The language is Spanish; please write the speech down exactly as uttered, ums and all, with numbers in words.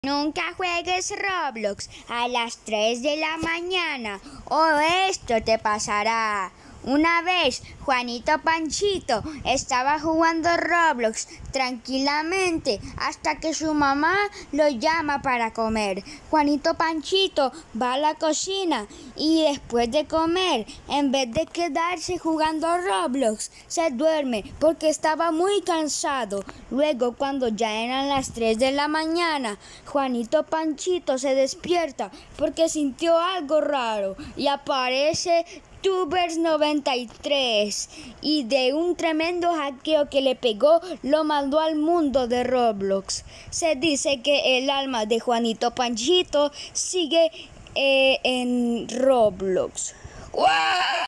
Nunca juegues Roblox a las tres de la mañana o esto te pasará. Una vez, Juanito Panchito estaba jugando Roblox tranquilamente hasta que su mamá lo llama para comer. Juanito Panchito va a la cocina y después de comer, en vez de quedarse jugando Roblox, se duerme porque estaba muy cansado. Luego, cuando ya eran las tres de la mañana, Juanito Panchito se despierta porque sintió algo raro y aparece Tubers noventa y tres y de un tremendo hackeo que le pegó lo mandó al mundo de Roblox. Se dice que el alma de Juanito Panchito sigue eh, en Roblox. ¡Wow!